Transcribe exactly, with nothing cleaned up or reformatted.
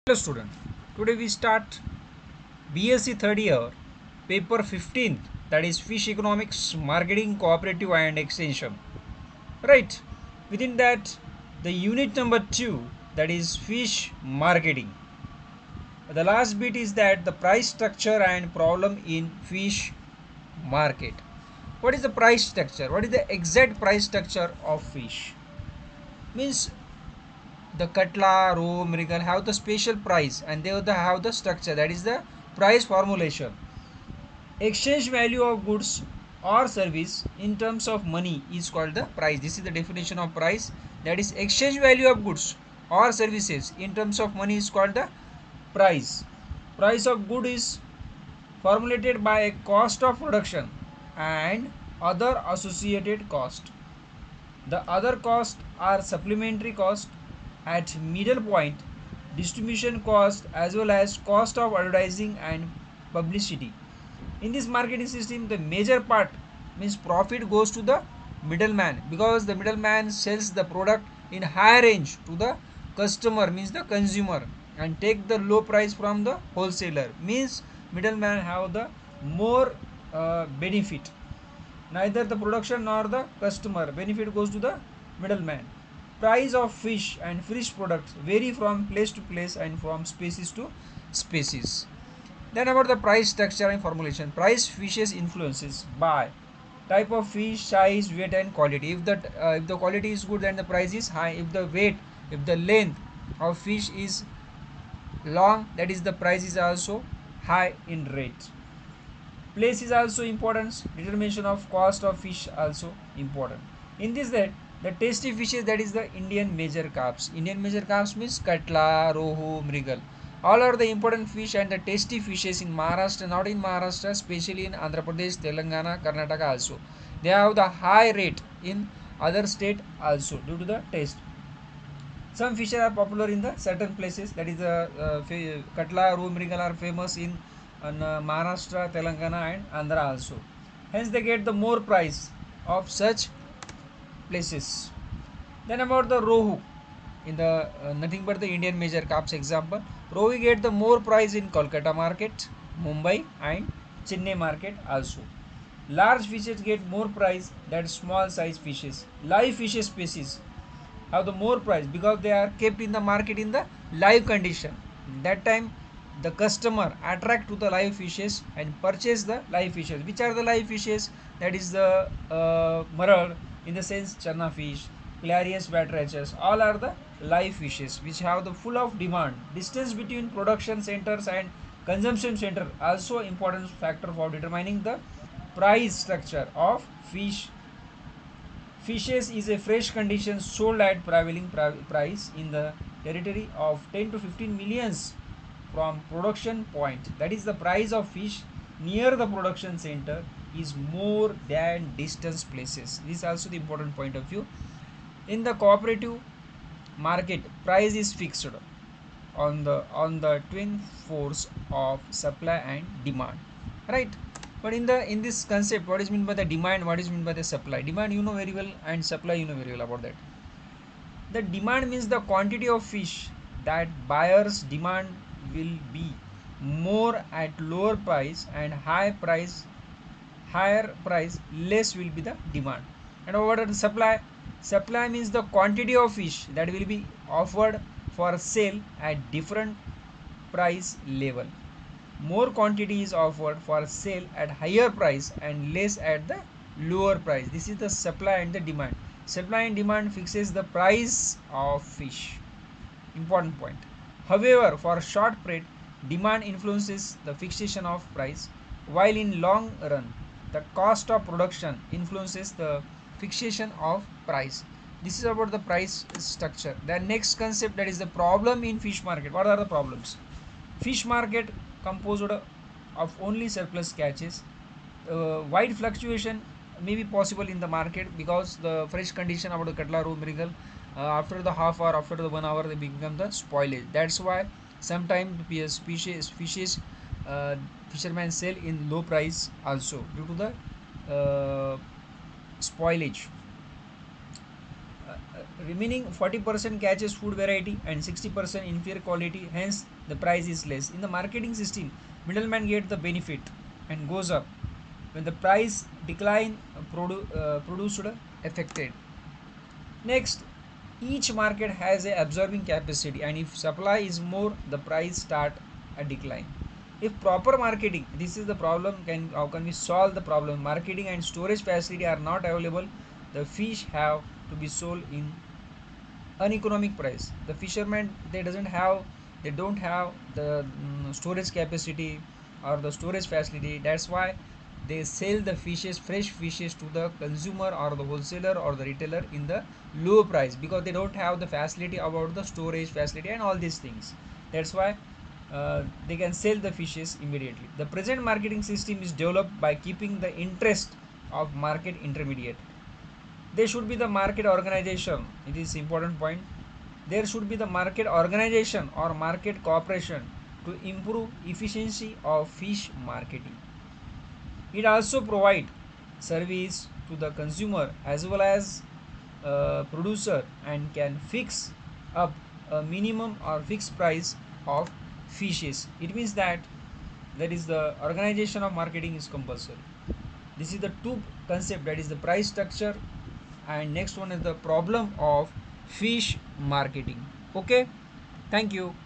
Hello student, today we start B S c third year, paper fifteenth, that is Fish Economics, Marketing, Cooperative and Extension. Right, within that the unit number two, that is Fish Marketing. The last bit is that the price structure and problem in fish market. What is the price structure? What is the exact price structure of fish? Means the Katla, roe, mrigal have the special price and they have the structure, that is the price formulation. Exchange value of goods or service in terms of money is called the price. This is the definition of price, that is exchange value of goods or services in terms of money is called the price. Price of good is formulated by a cost of production and other associated cost. The other costs are supplementary cost at middle point, distribution cost as well as cost of advertising and publicity. In this marketing system, the major part means profit goes to the middleman, because the middleman sells the product in high range to the customer, means the consumer, and take the low price from the wholesaler, means middleman have the more uh, benefit. Neither the production nor the customer benefit goes to the middleman. Price of fish and fish products vary from place to place and from species to species. Then about the price structure and formulation. Price fishes influences by type of fish, size, weight and quality. If the uh, if the quality is good, then the price is high. If the weight, if the length of fish is long, that is the price is also high in rate. Place is also important. Determination of cost of fish also important. In this, that the tasty fishes, that is the Indian major carps. Indian major carps means katla, rohu, mrigal. All are the important fish and the tasty fishes in Maharashtra, not in Maharashtra, especially in Andhra Pradesh, Telangana, Karnataka also. They have the high rate in other state also due to the taste. Some fishes are popular in the certain places, that is the uh, katla, rohu, mrigal are famous in and uh, Maharashtra, Telangana and Andhra also. Hence they get the more price of such places. Then about the rohu, in the uh, nothing but the Indian major carps example, rohu get the more price in Kolkata market, Mumbai and Chennai market also. Large fishes get more price than small size fishes. Live fishes species have the more price because they are kept in the market in the live condition. That time the customer attract to the live fishes and purchase the live fishes. Which are the live fishes? That is the uh, marad, in the sense channa fish, Clarius batrachus, all are the live fishes which have the full of demand. Distance between production centers and consumption center also important factor for determining the price structure of fish. Fishes is a fresh condition sold at prevailing price in the territory of ten to fifteen millions from production point. That is the price of fish near the production center is more than distance places. This is also the important point of view. In the cooperative market, price is fixed on the on the twin force of supply and demand, right? But in the in this concept, what is meant by the demand, what is meant by the supply? Demand you know very well, and supply you know very well about that. The demand means the quantity of fish that buyers demand will be more at lower price, and high price higher price less will be the demand. And what are the supply? Supply means the quantity of fish that will be offered for sale at different price level. More quantity is offered for sale at higher price and less at the lower price. This is the supply and the demand. Supply and demand fixes the price of fish. Important point. However, for short period, demand influences the fixation of price, while in long run, the cost of production influences the fixation of price. This is about the price structure. The next concept, that is the problem in fish market. What are the problems? Fish market composed of only surplus catches. Uh, wide fluctuation may be possible in the market because the fresh condition about the katla, roe, mrigal, uh, after the half hour, after the one hour, they become the spoilage. That's why sometimes species fishes uh, fishermen sell in low price also due to the uh, spoilage. Uh, remaining forty percent catches food variety and sixty percent inferior quality, hence the price is less. In the marketing system, middleman get the benefit and goes up. When the price decline, produ- uh, produced affected. Next, each market has a absorbing capacity, and if supply is more, the price start a decline. If proper marketing, this is the problem, can how can we solve the problem? Marketing and storage facility are not available, the fish have to be sold in uneconomic price. The fishermen, they doesn't have they don't have the mm, storage capacity or the storage facility. That's why they sell the fishes, fresh fishes, to the consumer or the wholesaler or the retailer in the low price, because they don't have the facility about the storage facility and all these things. That's why uh, they can sell the fishes immediately. The present marketing system is developed by keeping the interest of market intermediate. There should be the market organization. It is important point. There should be the market organization or market cooperation to improve efficiency of fish marketing. It also provide service to the consumer as well as uh, producer, and can fix up a minimum or fixed price of fishes. It means that that is the organization of marketing is compulsory. This is the two concept, that is the price structure, and next one is the problem of fish marketing. Okay, thank you.